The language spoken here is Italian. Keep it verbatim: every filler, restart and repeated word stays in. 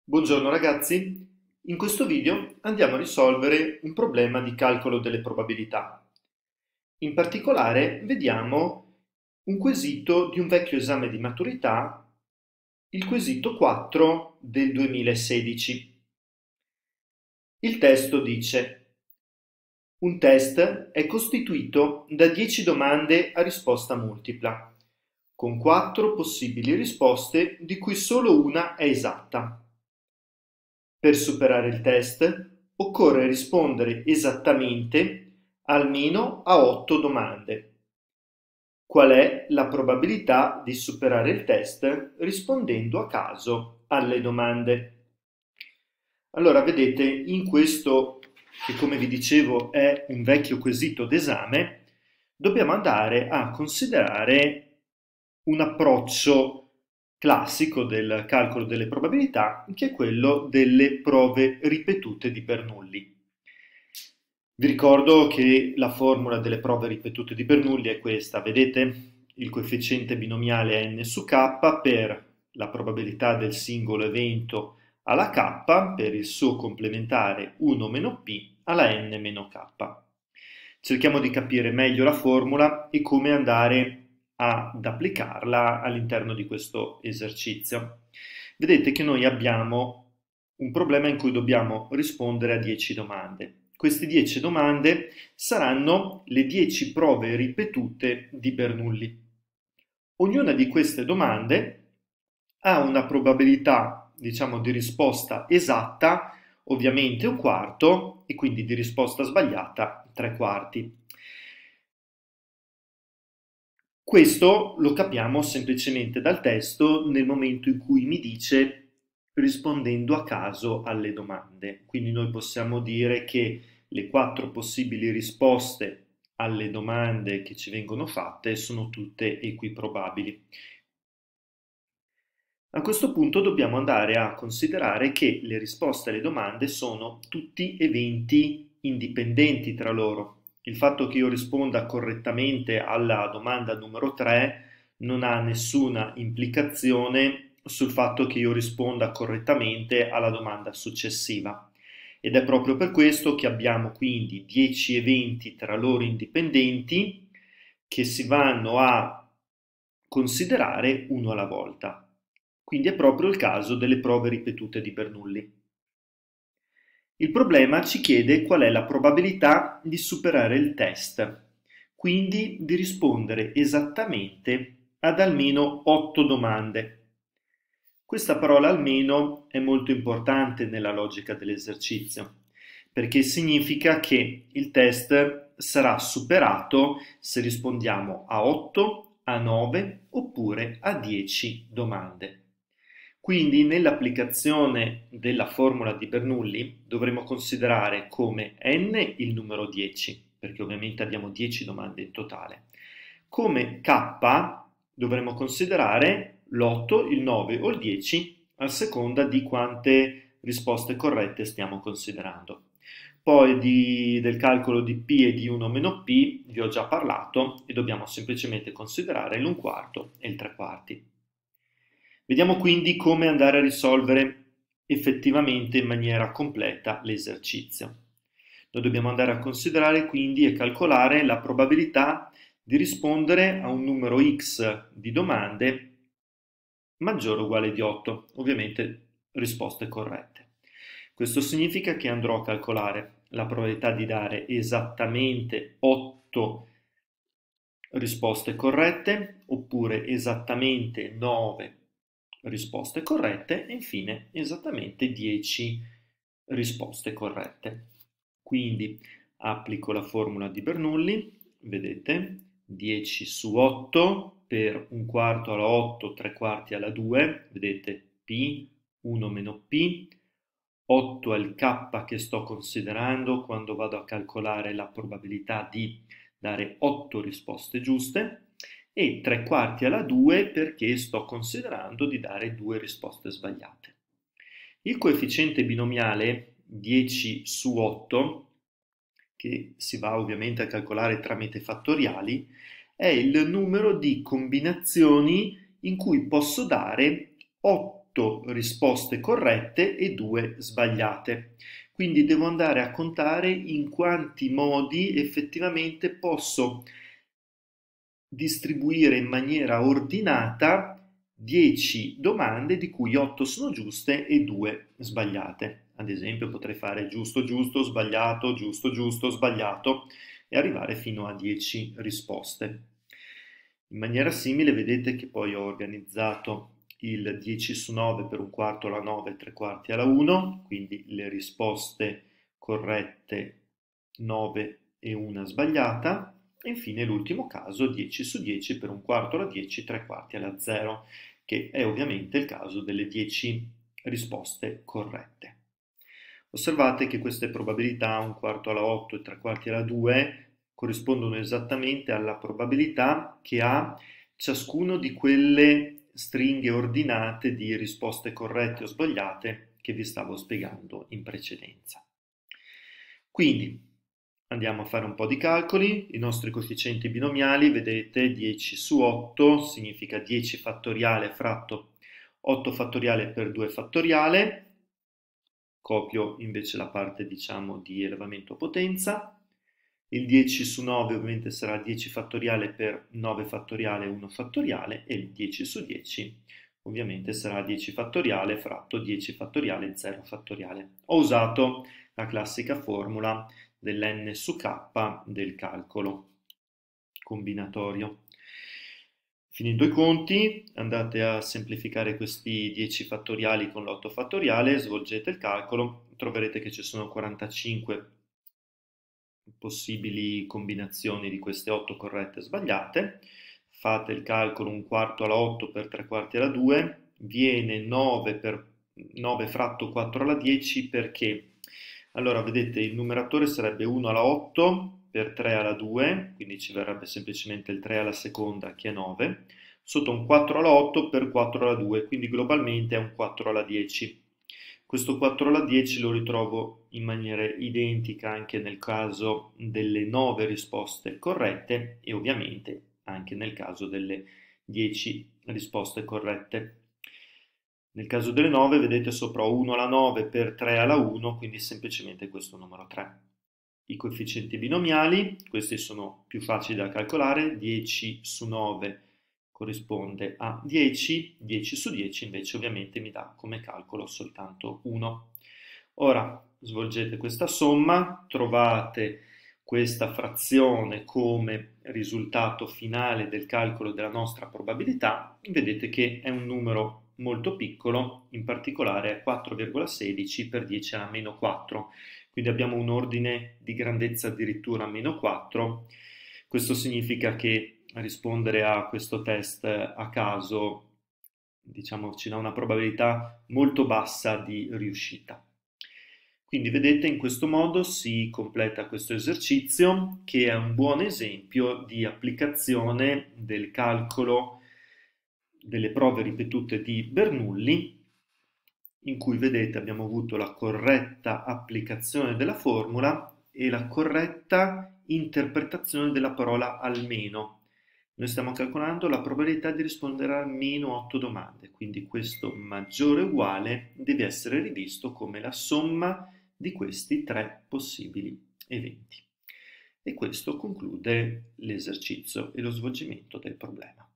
Buongiorno ragazzi, in questo video andiamo a risolvere un problema di calcolo delle probabilità. In particolare vediamo un quesito di un vecchio esame di maturità, il quesito quattro del duemilasedici. Il testo dice: un test è costituito da dieci domande a risposta multipla, con quattro possibili risposte di cui solo una è esatta. Per superare il test occorre rispondere esattamente almeno a otto domande. Qual è la probabilità di superare il test rispondendo a caso alle domande? Allora, vedete, in questo, che come vi dicevo è un vecchio quesito d'esame, dobbiamo andare a considerare un approccio classico del calcolo delle probabilità, che è quello delle prove ripetute di Bernoulli. Vi ricordo che la formula delle prove ripetute di Bernoulli è questa, vedete? Il coefficiente binomiale n su k per la probabilità del singolo evento alla k per il suo complementare uno meno p alla n meno k. Cerchiamo di capire meglio la formula e come andare ad applicarla all'interno di questo esercizio. Vedete che noi abbiamo un problema in cui dobbiamo rispondere a dieci domande. Queste dieci domande saranno le dieci prove ripetute di Bernoulli. Ognuna di queste domande ha una probabilità, diciamo, di risposta esatta, ovviamente un quarto, e quindi di risposta sbagliata tre quarti. Questo lo capiamo semplicemente dal testo nel momento in cui mi dice rispondendo a caso alle domande. Quindi noi possiamo dire che le quattro possibili risposte alle domande che ci vengono fatte sono tutte equiprobabili. A questo punto dobbiamo andare a considerare che le risposte alle domande sono tutti eventi indipendenti tra loro. Il fatto che io risponda correttamente alla domanda numero tre non ha nessuna implicazione sul fatto che io risponda correttamente alla domanda successiva. Ed è proprio per questo che abbiamo quindi dieci eventi tra loro indipendenti che si vanno a considerare uno alla volta. Quindi è proprio il caso delle prove ripetute di Bernoulli. Il problema ci chiede qual è la probabilità di superare il test, quindi di rispondere esattamente ad almeno otto domande. Questa parola almeno è molto importante nella logica dell'esercizio, perché significa che il test sarà superato se rispondiamo a otto, a nove oppure a dieci domande. Quindi nell'applicazione della formula di Bernoulli dovremo considerare come n il numero dieci, perché ovviamente abbiamo dieci domande in totale. Come k dovremo considerare l'otto, il nove o il dieci a seconda di quante risposte corrette stiamo considerando. Poi di, del calcolo di P e di uno meno P vi ho già parlato e dobbiamo semplicemente considerare l'un quarto e il tre quarti. Vediamo quindi come andare a risolvere effettivamente in maniera completa l'esercizio. Noi dobbiamo andare a considerare quindi e calcolare la probabilità di rispondere a un numero x di domande maggiore o uguale di otto, ovviamente risposte corrette. Questo significa che andrò a calcolare la probabilità di dare esattamente otto risposte corrette, oppure esattamente nove risposte corrette e infine esattamente dieci risposte corrette. Quindi applico la formula di Bernoulli, vedete, dieci su otto per un quarto alla otto, tre quarti alla due, vedete P, uno meno P, otto è il K che sto considerando quando vado a calcolare la probabilità di dare otto risposte giuste, e tre quarti alla due perché sto considerando di dare due risposte sbagliate. Il coefficiente binomiale dieci su otto, che si va ovviamente a calcolare tramite fattoriali, è il numero di combinazioni in cui posso dare otto otto risposte corrette e due sbagliate. Quindi devo andare a contare in quanti modi effettivamente posso distribuire in maniera ordinata dieci domande di cui otto sono giuste e due sbagliate. Ad esempio potrei fare giusto giusto, sbagliato, giusto giusto, sbagliato e arrivare fino a dieci risposte. In maniera simile vedete che poi ho organizzato il dieci su nove per un quarto alla nove e tre quarti alla uno, quindi le risposte corrette nove e una sbagliata, e infine l'ultimo caso dieci su dieci per un quarto alla dieci, tre quarti alla zero, che è ovviamente il caso delle dieci risposte corrette. Osservate che queste probabilità, un quarto alla otto e tre quarti alla due, corrispondono esattamente alla probabilità che ha ciascuno di quelle stringhe ordinate di risposte corrette o sbagliate che vi stavo spiegando in precedenza. Quindi andiamo a fare un po' di calcoli. I nostri coefficienti binomiali, vedete, dieci su otto significa dieci fattoriale fratto otto fattoriale per due fattoriale. Copio invece la parte, diciamo, di elevamento a potenza. Il dieci su nove ovviamente sarà dieci fattoriale per nove fattoriale uno fattoriale e il dieci su dieci ovviamente sarà dieci fattoriale fratto dieci fattoriale zero fattoriale. Ho usato la classica formula dell'N su K del calcolo combinatorio. Finito i conti, andate a semplificare questi dieci fattoriali con l'otto fattoriale, svolgete il calcolo, troverete che ci sono quarantacinque possibili combinazioni di queste otto corrette e sbagliate. Fate il calcolo un quarto alla otto per tre quarti alla due, viene nove per nove fratto quattro alla dieci perché? Allora, vedete, il numeratore sarebbe uno alla otto per tre alla due, quindi ci verrebbe semplicemente il tre alla seconda che è nove, sotto un quattro alla otto per quattro alla due, quindi globalmente è un quattro alla dieci. Questo quattro alla dieci lo ritrovo in maniera identica anche nel caso delle nove risposte corrette e ovviamente anche nel caso delle dieci risposte corrette. Nel caso delle nove, vedete sopra uno alla nove per tre alla uno, quindi semplicemente questo numero tre. I coefficienti binomiali, questi sono più facili da calcolare, dieci su nove corrisponde a dieci, dieci su dieci invece ovviamente mi dà come calcolo soltanto uno. Ora svolgete questa somma, trovate questa frazione come risultato finale del calcolo della nostra probabilità, vedete che è un numero molto piccolo, in particolare è quattro virgola sedici per dieci alla meno quattro, quindi abbiamo un ordine di grandezza addirittura meno quattro. Questo significa che rispondere a questo test a caso, diciamo, ci dà una probabilità molto bassa di riuscita. Quindi vedete, in questo modo si completa questo esercizio che è un buon esempio di applicazione del calcolo delle prove ripetute di Bernoulli, in cui vedete abbiamo avuto la corretta applicazione della formula e la corretta interpretazione della parola almeno. Noi stiamo calcolando la probabilità di rispondere a almeno otto domande, quindi questo maggiore uguale deve essere rivisto come la somma di questi tre possibili eventi. E questo conclude l'esercizio e lo svolgimento del problema.